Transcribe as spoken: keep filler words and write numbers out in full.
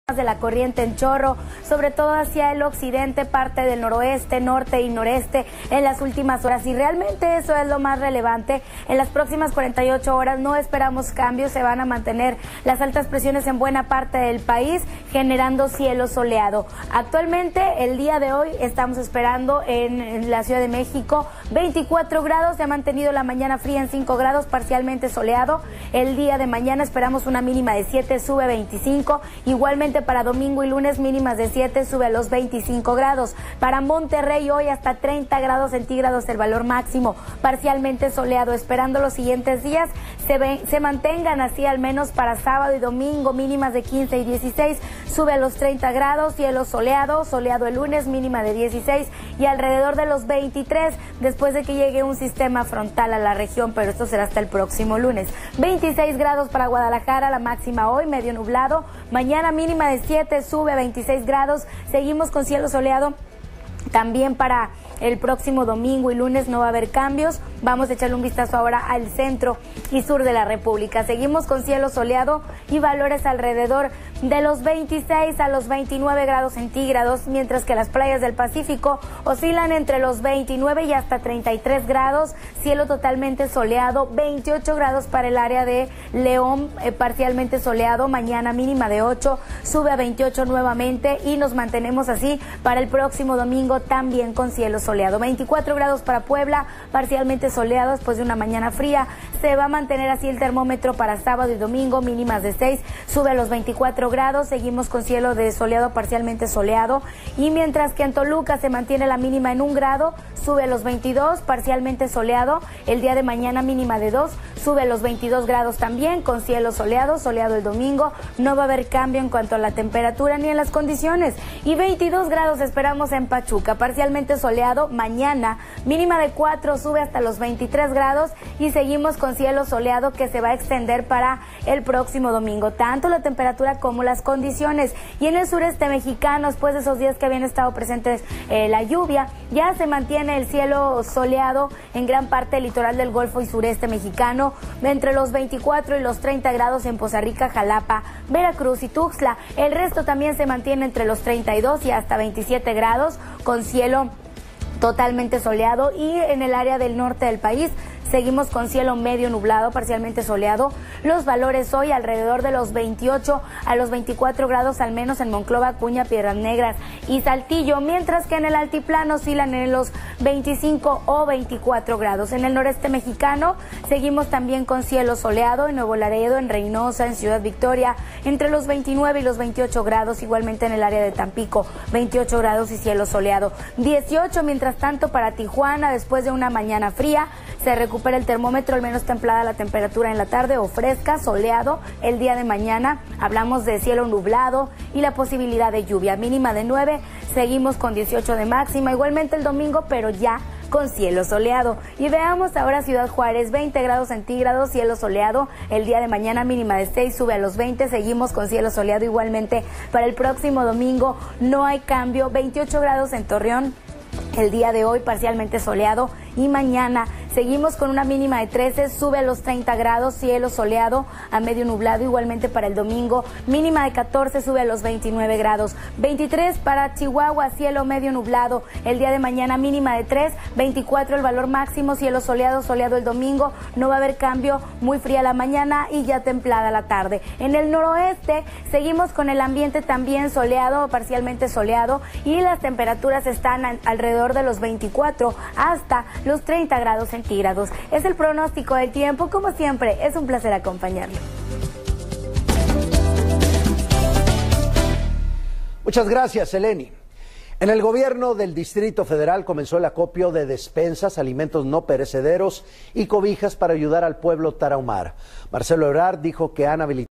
de la corriente en chorro, sobre todo hacia el occidente, parte del noroeste, norte y noreste en las últimas horas, y realmente eso es lo más relevante. En las próximas cuarenta y ocho horas no esperamos cambios, se van a mantener las altas presiones en buena parte del país, generando cielo soleado. Actualmente, el día de hoy, estamos esperando en, en la Ciudad de México veinticuatro grados, se ha mantenido la mañana fría en cinco grados, parcialmente soleado. El día de mañana esperamos una mínima de siete, sube a veinticinco, igualmente para domingo y lunes mínimas de siete, sube a los veinticinco grados. Para Monterrey hoy hasta treinta grados centígrados el valor máximo, parcialmente soleado, esperando los siguientes días se, ven, se mantengan así al menos para sábado y domingo, mínimas de quince y dieciséis, sube a los treinta grados, cielo soleado, soleado el lunes, mínima de dieciséis y alrededor de los veintitrés después de que llegue un sistema frontal a la región, pero esto será hasta el próximo lunes. veintiséis grados para Guadalajara, la máxima hoy, medio nublado, mañana mínima de siete, sube a veintiséis grados, seguimos con cielo soleado. También para el próximo domingo y lunes no va a haber cambios. Vamos a echarle un vistazo ahora al centro y sur de la República. Seguimos con cielo soleado y valores alrededor de los veintiséis a los veintinueve grados centígrados, mientras que las playas del Pacífico oscilan entre los veintinueve y hasta treinta y tres grados, cielo totalmente soleado, veintiocho grados para el área de León, eh, parcialmente soleado, mañana mínima de ocho, sube a veintiocho nuevamente y nos mantenemos así para el próximo domingo también con cielo soleado. veinticuatro grados para Puebla, parcialmente soleado después de una mañana fría, se va a mantener así el termómetro para sábado y domingo, mínimas de seis, sube a los veinticuatro grados, seguimos con cielo de soleado parcialmente soleado, y mientras que en Toluca se mantiene la mínima en un grado, sube a los veintidós, parcialmente soleado, el día de mañana mínima de dos, sube a los veintidós grados también con cielo soleado, soleado el domingo, no va a haber cambio en cuanto a la temperatura ni en las condiciones, y veintidós grados esperamos en Pachuca, parcialmente soleado, mañana mínima de cuatro, sube hasta los veintitrés grados y seguimos con cielo soleado que se va a extender para el próximo domingo, tanto la temperatura como las condiciones. Y en el sureste mexicano, después de esos días que habían estado presentes eh, la lluvia, ya se mantiene el cielo soleado en gran parte del litoral del Golfo y sureste mexicano, entre los veinticuatro y los treinta grados en Poza Rica, Jalapa, Veracruz y Tuxtla. El resto también se mantiene entre los treinta y dos y hasta veintisiete grados con cielo totalmente soleado, y en el área del norte del país seguimos con cielo medio nublado, parcialmente soleado. Los valores hoy alrededor de los veintiocho a los veinticuatro grados, al menos en Monclova, Acuña, Piedras Negras y Saltillo, mientras que en el altiplano oscilan en los veinticinco o veinticuatro grados. En el noreste mexicano seguimos también con cielo soleado, en Nuevo Laredo, en Reynosa, en Ciudad Victoria, entre los veintinueve y los veintiocho grados, igualmente en el área de Tampico, veintiocho grados y cielo soleado. dieciocho, mientras tanto, para Tijuana, después de una mañana fría, se recupera el termómetro, al menos templada la temperatura en la tarde o fresca, soleado. El día de mañana hablamos de cielo nublado y la posibilidad de lluvia, mínima de nueve, seguimos con dieciocho de máxima, igualmente el domingo, pero ya con cielo soleado. Y veamos ahora Ciudad Juárez, veinte grados centígrados, cielo soleado, el día de mañana mínima de seis, sube a los veinte, seguimos con cielo soleado igualmente para el próximo domingo, no hay cambio, veintiocho grados en Torreón, el día de hoy parcialmente soleado, y mañana seguimos con una mínima de trece, sube a los treinta grados, cielo soleado a medio nublado, igualmente para el domingo, mínima de catorce, sube a los veintinueve grados, veintitrés para Chihuahua, cielo medio nublado, el día de mañana mínima de tres, veinticuatro el valor máximo, cielo soleado, soleado el domingo, no va a haber cambio, muy fría la mañana y ya templada la tarde. En el noroeste seguimos con el ambiente también soleado, parcialmente soleado, y las temperaturas están a, alrededor de los veinticuatro hasta los treinta grados centígrados. Es el pronóstico del tiempo. Como siempre, es un placer acompañarlo. Muchas gracias, Eleni. En el gobierno del Distrito Federal comenzó el acopio de despensas, alimentos no perecederos y cobijas para ayudar al pueblo tarahumara. Marcelo Ebrard dijo que han habilitado